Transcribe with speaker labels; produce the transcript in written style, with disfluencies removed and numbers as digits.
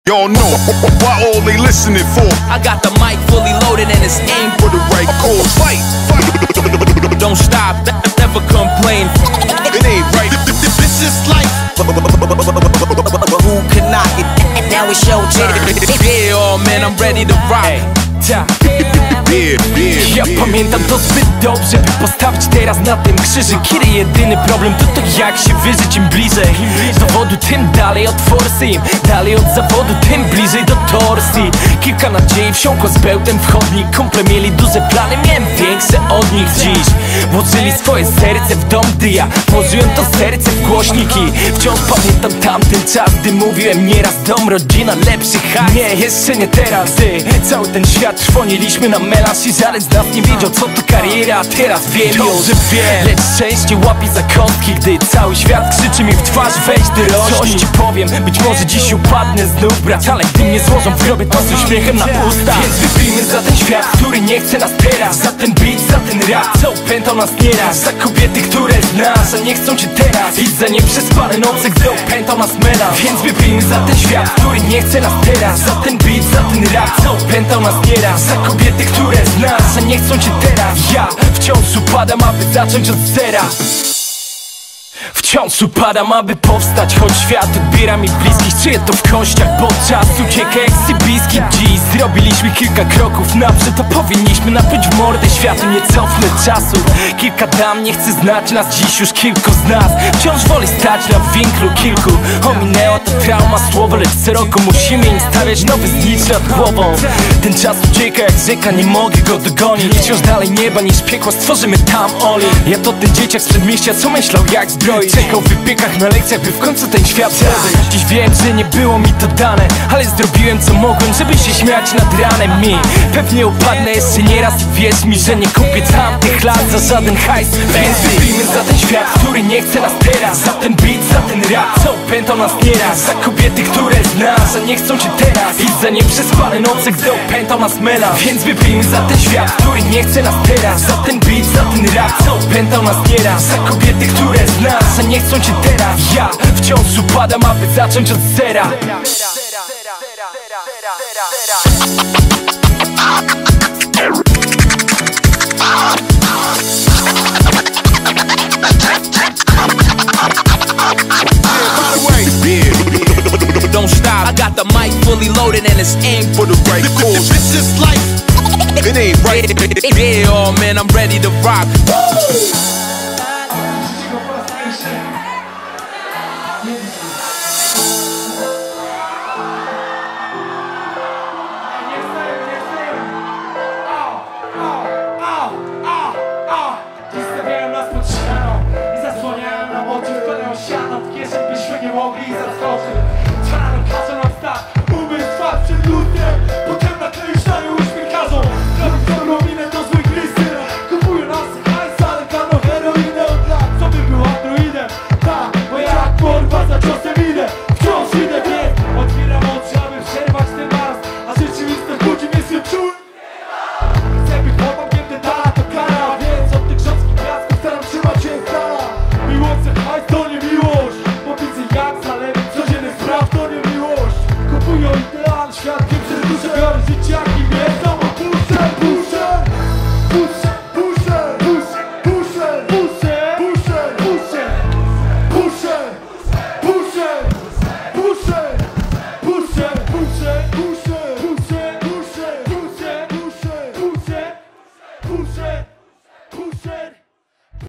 Speaker 1: Y'all know why all they listening for.
Speaker 2: I got the mic fully loaded and it's aimed
Speaker 1: For the right cause. Fight.
Speaker 2: Don't stop, never complain.
Speaker 1: It ain't right. This is life.
Speaker 3: Who can knock it? Now it's your turn.
Speaker 2: Yeah, oh man, I'm ready to rock.
Speaker 4: Ja pamiętam to zbyt dobrze, by postawić teraz na tym krzyży. Kiedy jedyny problem to jak się wyżyć, im bliżej dowodu, tym dalej od forsy, im dalej od zawodu, tym bliżej do torsji. Kilka nadziei wsiąkło z bełtem w chodnik. Kumple mieli duże plany, miałem większe od nich dziś. Włożyli swoje serce w dom, gdy ja włożyłem to serce w głośniki. Wciąż pamiętam tamten czas, gdy mówiłem nieraz dom, rodzina, lepszy hajs. Nie, jeszcze nie teraz, gdy cały ten świat trwoniliśmy na melanż i żaden z nas nie wiedział, co to kariera. A teraz wiem już, że wiem, lecz szczęście łapie za kątki, gdy cały świat krzyczy mi w twarz: weź dorośnij. Coś ci powiem, być może dziś upadnę znów, brać, ale gdy mnie złożą w grobie, to z uśmiechem na ustach. Więc wypijmy za ten świat, który nie chce nas teraz, za ten beat, za ten rap, co opętał nas nieraz, za kobiety, które znasz, a nie chcą cię teraz, i za nieprzespane noce, gdy opętał nas melanż. Więc wypijmy za ten świat, który nie chce nas teraz, za ten beat, za ten rap, co opętał nas nieraz, za kobiety, które znasz, a nie chcą cię teraz. Ja wciąż upadam, aby zacząć od zera. Wciąż upadam, aby powstać, choć świat odbiera mi bliskich. Czuję to w kościach, bo czas ucieka jak sybiski. Dziś zrobiliśmy kilka kroków naprzód, to powinniśmy napluć w mordę światu. Nie cofnę czasu, kilka dam, nie chcę znać nas dziś już kilku z nas. Wciąż wolę stać na winklu kilku. Ominęła to trauma słowo, lecz co roku musimy im stawiać nowy znicz nad głową. Ten czas ucieka jak rzeka, nie mogę go dogonić. Wciąż dalej nieba niż piekła, stworzymy tam oli. Ja to ten dzieciak z przedmieścia, co myślał jak zbroić. Czekał w wypiekach na lekcjach, by w końcu ten świat przeżyć. Dziś wiem, że nie było mi to dane, ale zrobiłem co mogłem, żeby się śmiać nad ranem mi. Pewnie upadnę jeszcze nieraz i wierz mi, że nie kupię tamtych lat za żaden hajs. Więc wypijmy za ten świat, który nie chce nas teraz, za ten beat, za ten rap, co opętał nas nieraz, za kobiety, które znasz, a nie chcą cię teraz, i za nieprzespane noce, gdy opętał nas melanż. Więc wypijmy za ten świat, który nie chce nas teraz, za ten beat, za ten rap, co opętał nas nieraz, za kobiety, które znasz, a nie chcą cię teraz. Ja wciąż upadam, aby zacząć od zera.
Speaker 2: Don't stop, I got the mic fully loaded and it's aimed
Speaker 1: For the right cause. This is life. It ain't right.
Speaker 2: Yeah, oh man, I'm ready to rock.